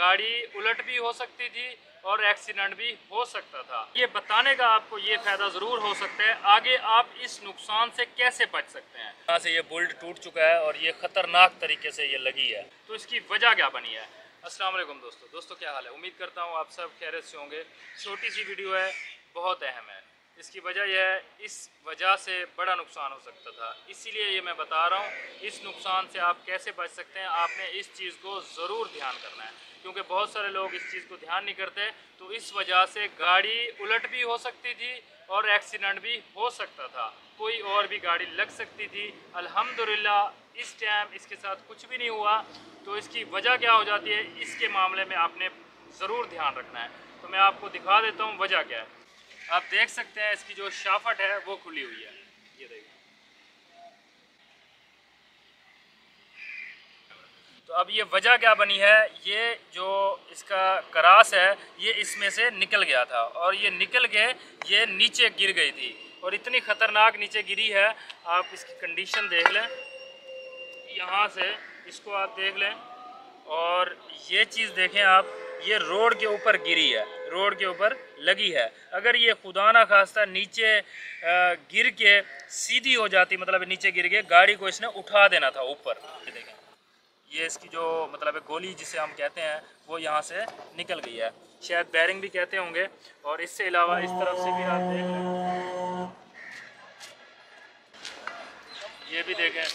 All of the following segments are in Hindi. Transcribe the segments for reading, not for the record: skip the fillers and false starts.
गाड़ी उलट भी हो सकती थी और एक्सीडेंट भी हो सकता था। ये बताने का आपको ये फ़ायदा ज़रूर हो सकता है आगे आप इस नुकसान से कैसे बच सकते हैं। यहाँ से ये बोल्ट टूट चुका है और ये ख़तरनाक तरीके से ये लगी है, तो इसकी वजह क्या बनी है। अस्सलाम वालेकुम दोस्तों क्या हाल है। उम्मीद करता हूँ आप सब खैरियत से होंगे। छोटी सी वीडियो है, बहुत अहम है। इसकी वजह यह है, इस वजह से बड़ा नुकसान हो सकता था, इसीलिए ये मैं बता रहा हूँ। इस नुकसान से आप कैसे बच सकते हैं, आपने इस चीज़ को ज़रूर ध्यान करना है, क्योंकि बहुत सारे लोग इस चीज़ को ध्यान नहीं करते। तो इस वजह से गाड़ी उलट भी हो सकती थी और एक्सीडेंट भी हो सकता था, कोई और भी गाड़ी लग सकती थी। अल्हम्दुलिल्लाह इस टाइम इसके साथ कुछ भी नहीं हुआ। तो इसकी वजह क्या हो जाती है, इसके मामले में आपने ज़रूर ध्यान रखना है। तो मैं आपको दिखा देता हूँ वजह क्या है। आप देख सकते हैं इसकी जो शाफट है वो खुली हुई है, ये देखिए। तो अब ये वजह क्या बनी है, ये जो इसका करास है ये इसमें से निकल गया था और ये निकल के ये नीचे गिर गई थी और इतनी ख़तरनाक नीचे गिरी है। आप इसकी कंडीशन देख लें, यहाँ से इसको आप देख लें और ये चीज़ देखें आप, ये रोड के ऊपर गिरी है, रोड के ऊपर लगी है। अगर ये खुदा ना खास्ता नीचे गिर के सीधी हो जाती, मतलब नीचे गिर के गाड़ी को इसने उठा देना था ऊपर। ये देखें, ये इसकी जो मतलब गोली जिसे हम कहते हैं वो यहाँ से निकल गई है, शायद बैरिंग भी कहते होंगे। और इससे अलावा इस तरफ से भी आप देख लें, ये भी देखें,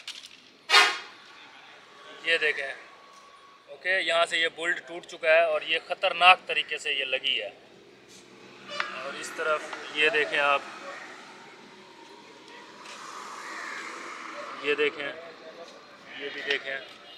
ये देखें। ओके, यहाँ से ये बोल्ट टूट चुका है और ये ख़तरनाक तरीके से ये लगी है। और इस तरफ ये देखें आप, ये देखें, ये भी देखें।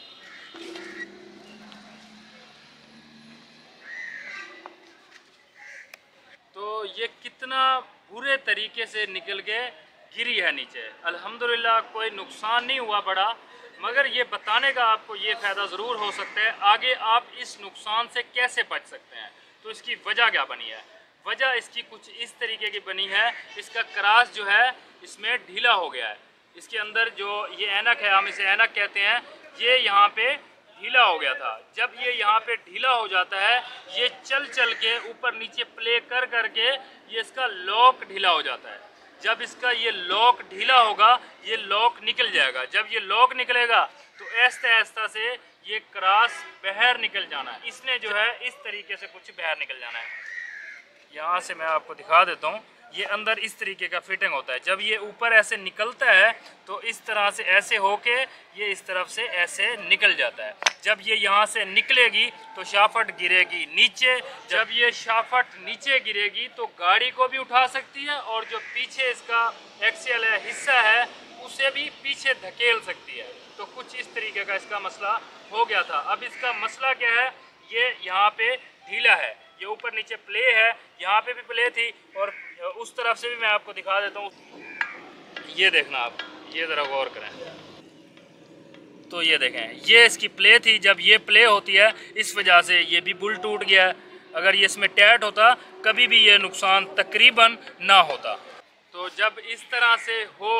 तो ये कितना बुरे तरीके से निकल के गिरी है नीचे। अल्हम्दुलिल्लाह कोई नुकसान नहीं हुआ बड़ा, मगर ये बताने का आपको ये फ़ायदा ज़रूर हो सकता है आगे आप इस नुकसान से कैसे बच सकते हैं। तो इसकी वजह क्या बनी है, वजह इसकी कुछ इस तरीके की बनी है। इसका क्रास जो है इसमें ढीला हो गया है, इसके अंदर जो ये ऐनक है, हम इसे ऐनक कहते हैं, ये यहाँ पे ढीला हो गया था। जब ये यहाँ पे ढीला हो जाता है, ये चल चल के ऊपर नीचे प्ले कर करके ये इसका लॉक ढीला हो जाता है। जब इसका ये लॉक ढीला होगा, ये लॉक निकल जाएगा। जब ये लॉक निकलेगा तो ऐसा ऐसा से ये क्रॉस बाहर निकल जाना है। इसने जो है इस तरीके से कुछ बाहर निकल जाना है। यहाँ से मैं आपको दिखा देता हूँ, ये अंदर इस तरीके का फिटिंग होता है। जब ये ऊपर ऐसे निकलता है तो इस तरह से ऐसे होके ये इस तरफ से ऐसे निकल जाता है। जब ये यहाँ से निकलेगी तो शाफट गिरेगी नीचे। जब ये शाफट नीचे गिरेगी तो गाड़ी को भी उठा सकती है और जो पीछे इसका एक्सियल है हिस्सा है उसे भी पीछे धकेल सकती है। तो कुछ इस तरीके का इसका मसला हो गया था। अब इसका मसला क्या है, ये यहाँ पे ढीला है, ये ऊपर नीचे प्ले है, यहाँ पे भी प्ले थी और उस तरफ से भी मैं आपको दिखा देता हूँ। ये देखना आप, ये ज़रा गौर करें। तो ये देखें, ये इसकी प्ले थी। जब ये प्ले होती है इस वजह से ये भी बुल टूट गया है। अगर ये इसमें टैट होता कभी भी ये नुकसान तकरीबन ना होता। तो जब इस तरह से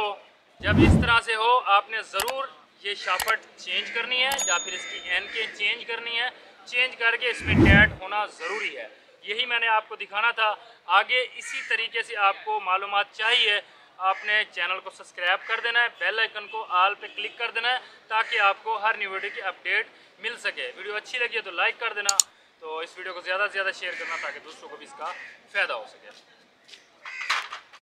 हो आपने ज़रूर ये शाफट चेंज करनी है या फिर इसकी एनके चेंज करनी है। चेंज करके इसमें टैट होना ज़रूरी है। यही मैंने आपको दिखाना था। आगे इसी तरीके से आपको मालूमात चाहिए, आपने चैनल को सब्सक्राइब कर देना है, बेल आइकन को ऑल पे क्लिक कर देना है ताकि आपको हर न्यू वीडियो की अपडेट मिल सके। वीडियो अच्छी लगी है तो लाइक कर देना, तो इस वीडियो को ज़्यादा से ज़्यादा शेयर करना ताकि दूसरों को भी इसका फ़ायदा हो सके।